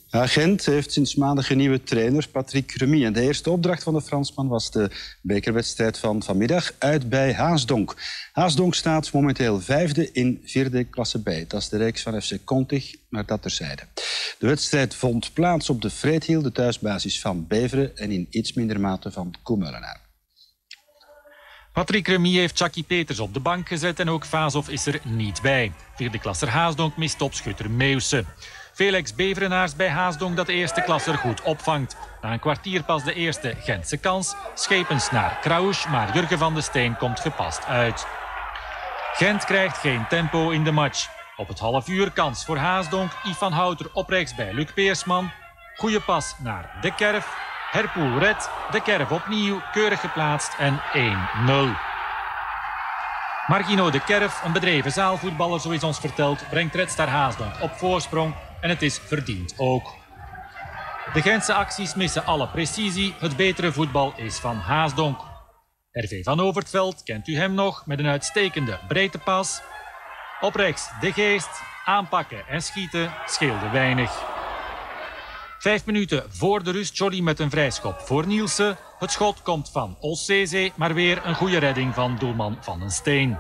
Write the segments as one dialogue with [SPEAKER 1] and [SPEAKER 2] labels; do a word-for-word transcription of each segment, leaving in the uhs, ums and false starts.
[SPEAKER 1] Ja, Gent heeft sinds maandag een nieuwe trainer, Patrick Remy. En de eerste opdracht van de Fransman was de bekerwedstrijd van vanmiddag uit bij Haasdonk. Haasdonk staat momenteel vijfde in vierde klasse B. Dat is de reeks van F C Contig, maar dat terzijde. De wedstrijd vond plaats op de Vreethiel, de thuisbasis van Beveren, en in iets minder mate van Koemellenaar.
[SPEAKER 2] Patrick Remy heeft Chucky Peters op de bank gezet en ook Vazov is er niet bij. Vierde klasser Haasdonk mist topschutter Meeuwse. Veel ex-Beverenaars bij Haasdonk dat de eerste klasser goed opvangt. Na een kwartier pas de eerste Gentse kans. Schepens naar Krausch, maar Jurgen van de Steen komt gepast uit. Gent krijgt geen tempo in de match. Op het half uur kans voor Haasdonk. Yves van Houter op rechts bij Luc Peersman. Goeie pas naar De Kerf. Herpoel redt. De Kerf opnieuw, keurig geplaatst en één nul. Margino De Kerf, een bedreven zaalvoetballer, zo is ons verteld, brengt Red Star Haasdonk op voorsprong en het is verdiend ook. De Gentse acties missen alle precisie. Het betere voetbal is van Haasdonk. R V van Overtveld, kent u hem nog, met een uitstekende breedtepas. Op rechts De Geest, aanpakken en schieten scheelde weinig. Vijf minuten voor de rust, Joly met een vrijschop voor Nielsen. Het schot komt van Olszeze, maar weer een goede redding van doelman Van den Steen.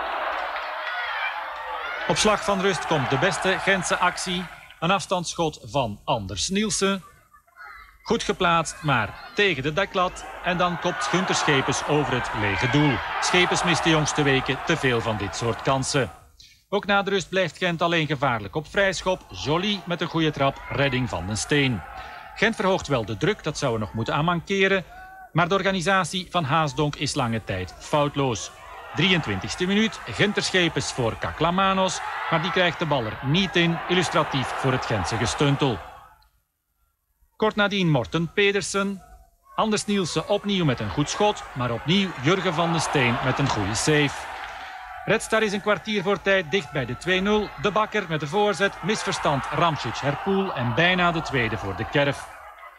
[SPEAKER 2] Op slag van rust komt de beste Gentse actie. Een afstandsschot van Anders Nielsen. Goed geplaatst, maar tegen de daklat. En dan kopt Gunther Schepens over het lege doel. Schepens mist de jongste weken te veel van dit soort kansen. Ook na de rust blijft Gent alleen gevaarlijk op vrijschop. Joly met een goede trap, redding Van den Steen. Gent verhoogt wel de druk, dat zou er nog moeten aan mankeren. Maar de organisatie van Haasdonk is lange tijd foutloos. drieëntwintigste minuut, Gunther Schepens voor Kaklamanos. Maar die krijgt de bal er niet in, illustratief voor het Gentse gestuntel. Kort nadien Morten Pedersen. Anders Nielsen opnieuw met een goed schot. Maar opnieuw Jurgen van den Steen met een goede save. Red Star is een kwartier voor tijd dicht bij de twee nul. De Bakker met de voorzet, misverstand Ramšić Herpoel en bijna de tweede voor De Kerf.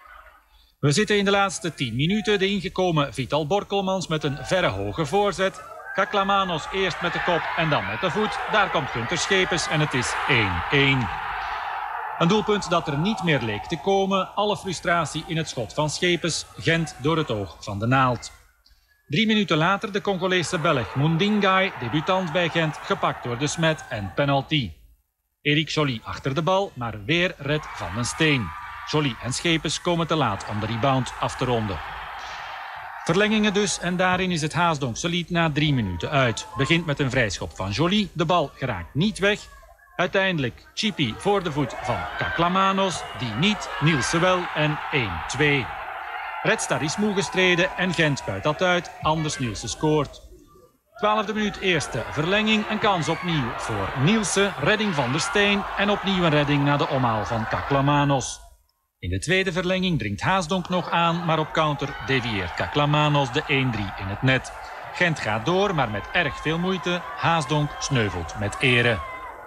[SPEAKER 2] We zitten in de laatste tien minuten. De ingekomen Vital Borkelmans met een verre hoge voorzet. Kaklamanos eerst met de kop en dan met de voet. Daar komt Gunther Schepens en het is één één. Een doelpunt dat er niet meer leek te komen. Alle frustratie in het schot van Schepens. Gent door het oog van de naald. Drie minuten later de Congolese Belg Mundingai, debutant bij Gent, gepakt door de Smet en penalty. Erik Joly achter de bal, maar weer redt Van den Steen. Joly en Schepens komen te laat om de rebound af te ronden. Verlengingen dus en daarin is het Haasdonkse lied na drie minuten uit. Begint met een vrijschop van Joly, de bal geraakt niet weg. Uiteindelijk Chipi voor de voet van Kaklamanos, die niet, Nielsen wel en één twee. Red Star is moe gestreden en Gent buit dat uit. Anders Nielsen scoort. Twaalfde minuut eerste verlenging. Een kans opnieuw voor Nielsen. Redding Van der Steen. En opnieuw een redding na de omhaal van Kaklamanos. In de tweede verlenging dringt Haasdonk nog aan. Maar op counter devieert Kaklamanos de één drie in het net. Gent gaat door, maar met erg veel moeite. Haasdonk sneuvelt met ere.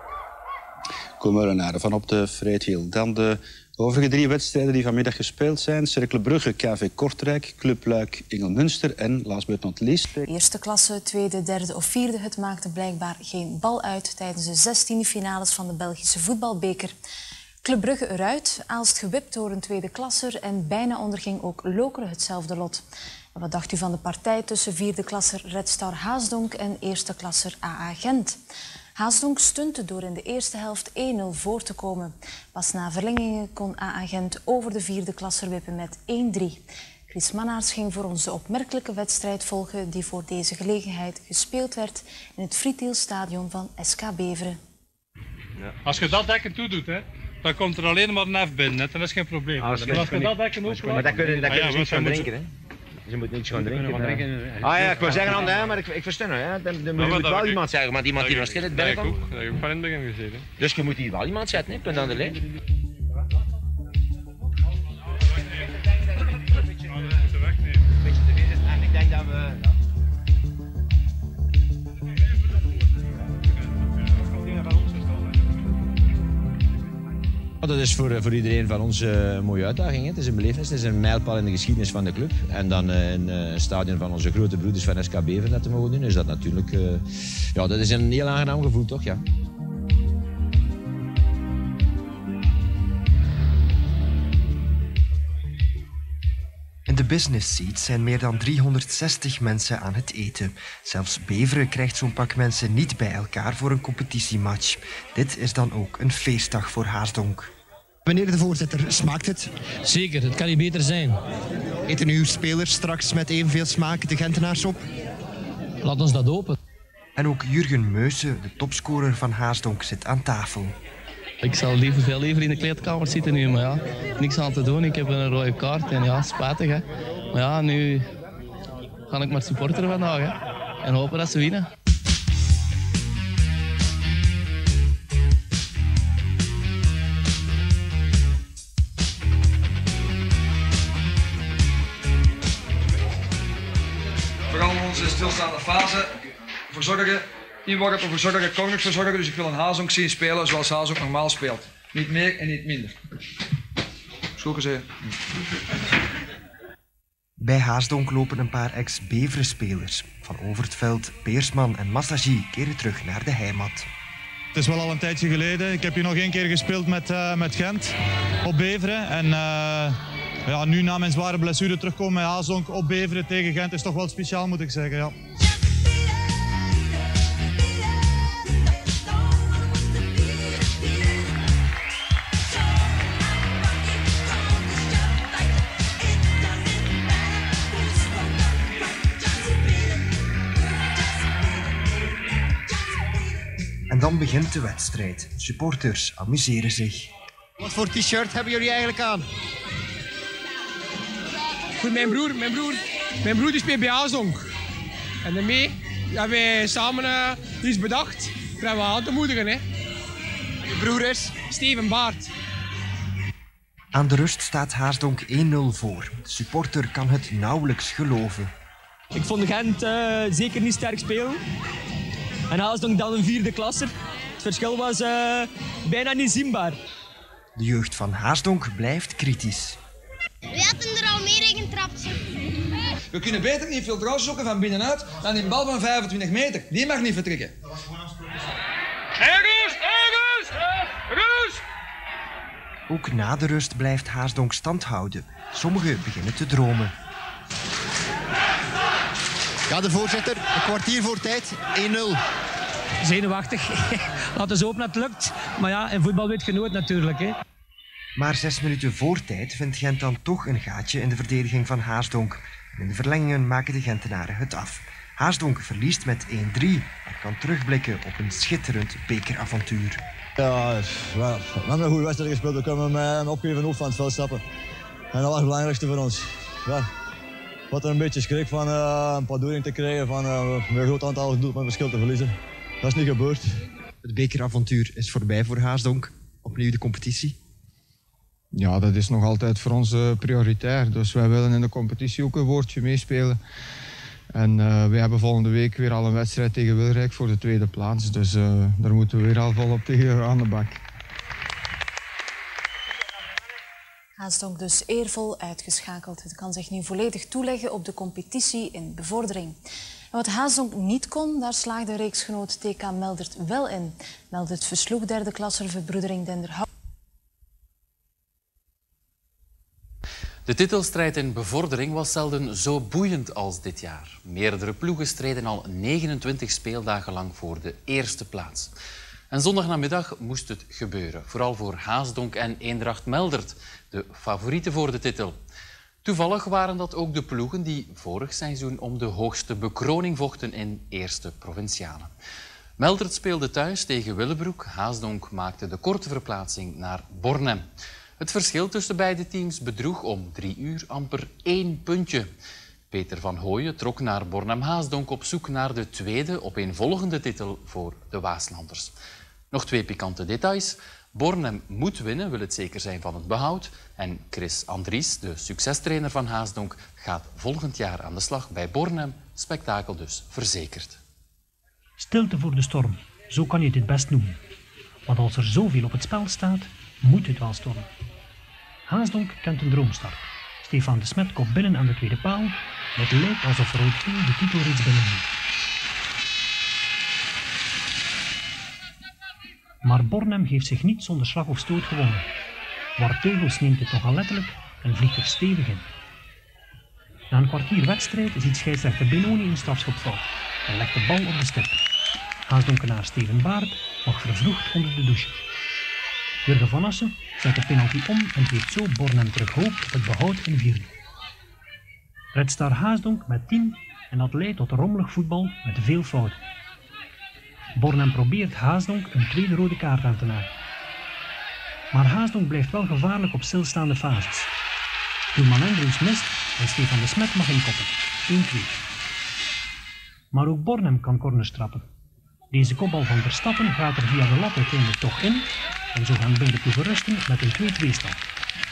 [SPEAKER 1] Koemellenaar van op de Vreethiel. Dan de overige drie wedstrijden die vanmiddag gespeeld zijn. Cercle Brugge, K V Kortrijk, Club Luik, Ingelmunster en last but not least...
[SPEAKER 3] Eerste klasse, tweede, derde of vierde. Het maakte blijkbaar geen bal uit tijdens de zestiende finales van de Belgische voetbalbeker. Club Brugge eruit, Aalst gewipt door een tweede klasser en bijna onderging ook Lokeren hetzelfde lot. En wat dacht u van de partij tussen vierde klasser Red Star Haasdonk en eerste klasser A A Gent? Haasdonk stuntte door in de eerste helft één nul voor te komen. Pas na verlengingen kon A A Gent over de vierde klasser wippen met één drie. Chris Mannaerts ging voor ons de opmerkelijke wedstrijd volgen die voor deze gelegenheid gespeeld werd in het Vreethielstadion van S K Beveren.
[SPEAKER 4] Ja. Als je dat dekken toedoet, hè, dan komt er alleen maar een F binnen, hè. Dat is geen probleem. Als je, als je dat dekken ook
[SPEAKER 5] maar dat kun je, dat kun je ah, ja, niet gaan drinken, hè. Je moet niets gaan drinken. drinken. Ah ja, ik wil zeggen aan de maar ik, ik versta het. Er moet ja, wel iemand zeggen, maar iemand die nog steeds binnen komt.
[SPEAKER 4] Dat heb ik van in het begin gezien.
[SPEAKER 5] Dus je moet hier wel iemand zetten, hè, punt aan de lijn. Ik denk dat we... Dat is voor, voor iedereen van ons uh, een mooie uitdaging. Hè. Het is een belevenis, het is een mijlpaal in de geschiedenis van de club. En dan uh, in een uh, stadion van onze grote broeders van S K Beveren dat te mogen doen, is dat natuurlijk... Uh, ja, dat is een heel aangenaam gevoel, toch? Ja.
[SPEAKER 6] de business seat zijn meer dan driehonderdzestig mensen aan het eten. Zelfs Beveren krijgt zo'n pak mensen niet bij elkaar voor een competitiematch. Dit is dan ook een feestdag voor Haasdonk.
[SPEAKER 7] Meneer de voorzitter, smaakt het?
[SPEAKER 8] Zeker, het kan niet beter zijn.
[SPEAKER 7] Eten uw spelers straks met evenveel smaak de Gentenaars op?
[SPEAKER 8] Laat ons dat open.
[SPEAKER 6] En ook Jurgen Meuse, de topscorer van Haasdonk, zit aan tafel.
[SPEAKER 8] Ik zal liever, veel liever in de kleedkamer zitten nu, maar ja, niks aan te doen. Ik heb een rode kaart en ja, spijtig hè. Maar ja, nu ga ik maar supporteren vandaag hè. En hopen dat ze winnen.
[SPEAKER 9] Vooral in onze stilstaande fase verzorgen. Inworp en verzorgen, corners verzorgen. Dus ik wil een Haasdonk zien spelen zoals Haasdonk normaal speelt. Niet meer en niet minder. School gezegd.
[SPEAKER 6] Bij Haasdonk lopen een paar ex-Beveren-spelers. Van Overtveld, Peersman en Massagi keren terug naar de heimat.
[SPEAKER 10] Het is wel al een tijdje geleden. Ik heb hier nog één keer gespeeld met, uh, met Gent op Beveren. En uh, ja, nu na mijn zware blessure terugkomen met Haasdonk op Beveren tegen Gent is toch wel speciaal, moet ik zeggen. Ja.
[SPEAKER 6] En dan begint de wedstrijd. Supporters amuseren zich.
[SPEAKER 7] Wat voor t-shirt hebben jullie eigenlijk aan?
[SPEAKER 11] Voor mijn broer, mijn broer, mijn broer die speelt bij Haasdonk. En daarmee hebben wij samen uh, iets bedacht dat we aan te moedigen. Hè.
[SPEAKER 7] Je broer is?
[SPEAKER 11] Steven Baart.
[SPEAKER 6] Aan de rust staat Haasdonk één nul voor. De supporter kan het nauwelijks geloven.
[SPEAKER 12] Ik vond Gent uh, zeker niet sterk spelen. En Haasdonk dan een vierde klasser. Het verschil was uh, bijna niet zienbaar.
[SPEAKER 6] De jeugd van Haasdonk blijft kritisch.
[SPEAKER 13] We hadden er al meer in getrapt.
[SPEAKER 9] We kunnen beter infiltratie zoeken van binnenuit dan die bal van vijfentwintig meter. Die mag niet vertrekken.
[SPEAKER 4] Hey, rust! Hey, rust! Rust!
[SPEAKER 6] Ook na de rust blijft Haasdonk stand houden. Sommigen beginnen te dromen.
[SPEAKER 7] Ja, de voorzitter, een kwartier voor tijd, één nul.
[SPEAKER 12] Zenuwachtig. Laten we hopen dat het lukt. Maar ja, in voetbal weet je nooit natuurlijk. Hè.
[SPEAKER 6] Maar zes minuten voor tijd vindt Gent dan toch een gaatje in de verdediging van Haasdonk. In de verlengingen maken de Gentenaren het af. Haasdonk verliest met één drie, maar kan terugblikken op een schitterend bekeravontuur.
[SPEAKER 14] Ja, we hebben een goede wedstrijd gespeeld. We kunnen met een opgeven hoofd van het veld stappen. En dat was het belangrijkste voor ons. Ja. Wat er een beetje schrik van uh, een paar doelingen te krijgen, van uh, een groot aantal doelpuntenverschil te verliezen. Dat is niet gebeurd.
[SPEAKER 6] Het bekeravontuur is voorbij voor Haasdonk. Opnieuw de competitie.
[SPEAKER 15] Ja, dat is nog altijd voor ons uh, prioritair. Dus wij willen in de competitie ook een woordje meespelen. En uh, we hebben volgende week weer al een wedstrijd tegen Wilrijk voor de tweede plaats. Dus uh, daar moeten we weer al volop tegen aan de bak.
[SPEAKER 3] Haasdonk dus eervol uitgeschakeld. Het kan zich nu volledig toeleggen op de competitie in bevordering. En wat Haasdonk niet kon, daar slaagde reeksgenoot T K Meldert wel in. Meldert versloeg derde klasser Verbroedering Denderhout.
[SPEAKER 16] De titelstrijd in bevordering was zelden zo boeiend als dit jaar. Meerdere ploegen streden al negenentwintig speeldagen lang voor de eerste plaats. En zondagnamiddag moest het gebeuren. Vooral voor Haasdonk en Eendracht Meldert, de favorieten voor de titel. Toevallig waren dat ook de ploegen die vorig seizoen om de hoogste bekroning vochten in eerste provinciale. Meldert speelde thuis tegen Willebroek. Haasdonk maakte de korte verplaatsing naar Bornem. Het verschil tussen beide teams bedroeg om drie uur amper één puntje. Peter van Hooyen trok naar Bornem-Haasdonk op zoek naar de tweede opeenvolgende titel voor de Waaslanders. Nog twee pikante details. Bornem moet winnen, wil het zeker zijn van het behoud. En Chris Andries, de succestrainer van Haasdonk, gaat volgend jaar aan de slag bij Bornem. Spektakel dus verzekerd.
[SPEAKER 17] Stilte voor de storm, zo kan je het het best noemen. Want als er zoveel op het spel staat, moet het wel stormen. Haasdonk kent een droomstart. Stefan de Smet komt binnen aan de tweede paal. Het lijkt alsof Rood-Geel de titel reeds binnen heeft. Maar Bornem heeft zich niet zonder slag of stoot gewonnen. Warteuvels neemt het nogal letterlijk en vliegt er stevig in. Na een kwartier wedstrijd ziet scheidsrechter Benoni een strafschopfout en legt de bal op de stip. Haasdonkenaar Steven Baert mag vervroegd onder de douche. Jurgen van Assen zet de penalty om en geeft zo Bornem terug hoop op het behoud in vierde. Red Star Haasdonk met tien en dat leidt tot rommelig voetbal met veel fouten. Bornem probeert Haasdonk een tweede rode kaart aan te naaien. Maar Haasdonk blijft wel gevaarlijk op stilstaande fases. Doelman Andrews mist en Stefan de Smet mag inkoppen. één twee. Maar ook Bornem kan corners trappen. Deze kopbal van Verstappen gaat er via de lat uiteindelijk toch in en zo gaan beide ploegen rusten met een twee twee stand.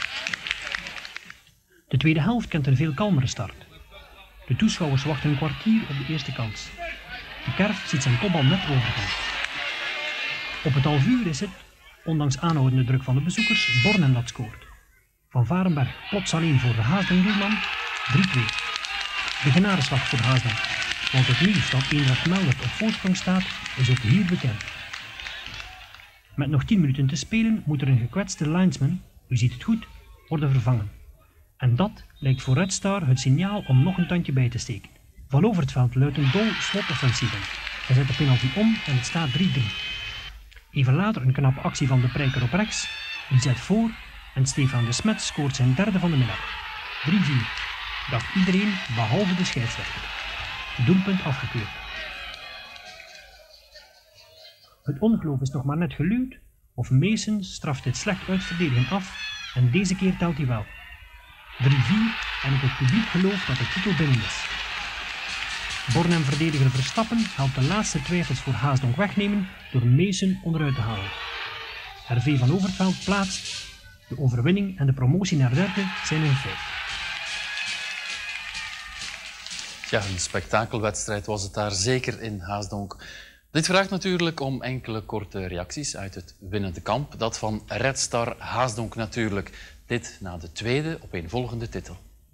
[SPEAKER 17] De tweede helft kent een veel kalmere start. De toeschouwers wachten een kwartier op de eerste kans. De Kerf ziet zijn kopbal net overgaan. Op het half uur is het, ondanks aanhoudende druk van de bezoekers, Bornem dat scoort. Van Varenberg plots alleen voor de Haasdonk-doelman, drie twee. De genadeslag voor Haasdonk, want het nieuws dat Eendracht Meldert op voorsprong staat, is ook hier bekend. Met nog tien minuten te spelen moet er een gekwetste linesman, u ziet het goed, worden vervangen. En dat lijkt voor Red Star het signaal om nog een tandje bij te steken. Van over het veld luidt een dol slotoffensief in. Hij zet de penalty om en het staat drie drie. Even later een knappe actie van de Prijker op rechts, die zet voor en Stefan de Smet scoort zijn derde van de middag. drie vier. Dacht iedereen behalve de scheidsrechter. Doelpunt afgekeurd. Het ongeloof is nog maar net geluwd, of Mason straft dit slecht uitverdedigen af en deze keer telt hij wel. drie vier en ook het publiek gelooft dat de titel binnen is. Bornem-verdediger Verstappen helpt de laatste twijfels voor Haasdonk wegnemen door Mason onderuit te halen. R V van Overtveld plaatst. De overwinning en de promotie naar derde zijn een feit.
[SPEAKER 16] Ja, een spektakelwedstrijd was het daar zeker in Haasdonk. Dit vraagt natuurlijk om enkele korte reacties uit het winnende kamp. Dat van Red Star Haasdonk natuurlijk. Dit na de tweede opeenvolgende titel.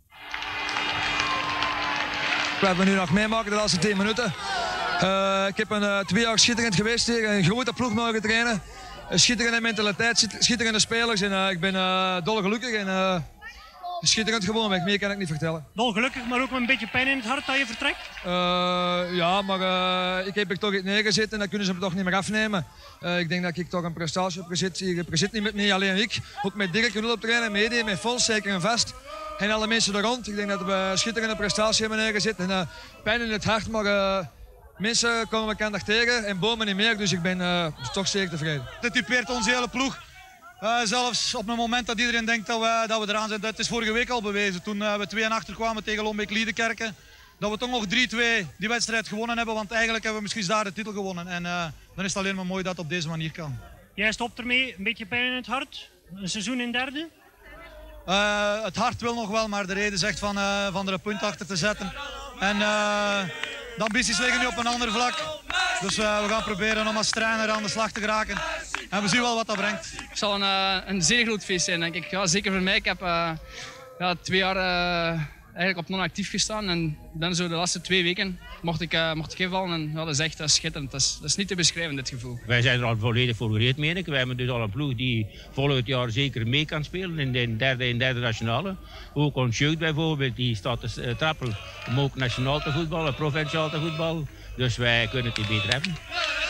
[SPEAKER 9] We hebben nu nog meemaken de laatste tien minuten. Uh, ik heb een, uh, twee jaar schitterend geweest tegen een grote ploeg mogen trainen. Een schitterende mentaliteit, schitterende spelers en uh, ik ben uh, dolgelukkig en uh, schitterend gewoon. Meer kan ik niet vertellen.
[SPEAKER 17] Dolgelukkig, maar ook een beetje pijn in het hart dat je vertrekt?
[SPEAKER 9] Uh, ja, maar uh, ik heb er toch iets neergezet en dat kunnen ze me toch niet meer afnemen. Uh, ik denk dat ik toch een prestatie heb gezet. Ik zit niet met mij alleen ik, ook met Dirk en op trainen, mede, met Fons, zeker en vast. En alle mensen er rond. Ik denk dat we een schitterende prestatie hebben neergezet. En, uh, pijn in het hart, maar uh, mensen komen elkaar nog tegen en bomen niet meer. Dus ik ben uh, toch zeker tevreden.
[SPEAKER 10] Dit typeert onze hele ploeg. Uh, zelfs op het moment dat iedereen denkt dat we, dat we eraan zijn. Dat is vorige week al bewezen. Toen uh, we twee en achter kwamen tegen Lombeek-Liedekerke. Dat we toch nog drie twee die wedstrijd gewonnen hebben. Want eigenlijk hebben we misschien daar de titel gewonnen. En uh, dan is het alleen maar mooi dat het op deze manier kan.
[SPEAKER 17] Jij stopt ermee, een beetje pijn in het hart. Een seizoen in derde?
[SPEAKER 10] Uh, het hart wil nog wel, maar de reden zegt van, uh, van er een punt achter te zetten. En uh, de ambities liggen nu op een ander vlak. Dus uh, we gaan proberen om als trainer aan de slag te geraken. En we zien wel wat dat brengt.
[SPEAKER 8] Het zal een, uh, een zeer groot feest zijn, denk ik. Ja, zeker voor mij. Ik heb uh, ja, twee jaar uh, eigenlijk op non-actief gestaan. En dan zo de laatste twee weken mocht ik, uh, mocht ik invallen. En ja, dat is echt dat is schitterend. Dat is, dat is niet te beschrijven, dit gevoel.
[SPEAKER 18] Wij zijn er al volledig voor gereed, meen ik. Wij hebben dus al een ploeg die volgend jaar zeker mee kan spelen in de derde en derde nationale. Ook ons jeugd bijvoorbeeld, die staat te trappelen om ook nationaal te voetballen, provinciaal te voetballen. Dus wij kunnen het niet beter hebben.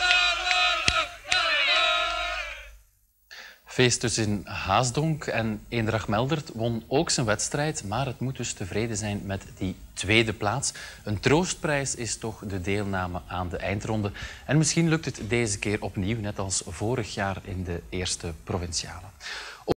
[SPEAKER 16] Feest dus in Haasdonk en Eendracht Meldert won ook zijn wedstrijd, maar het moet dus tevreden zijn met die tweede plaats. Een troostprijs is toch de deelname aan de eindronde. En misschien lukt het deze keer opnieuw, net als vorig jaar in de eerste provinciale.